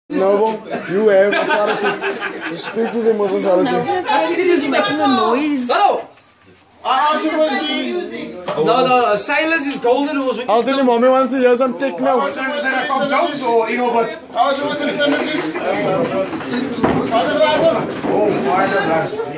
No, you have authority. You speak to them with authority. It is making a noise. No! No, silence is golden. I'll tell you, mommy wants to hear some tick now. But oh,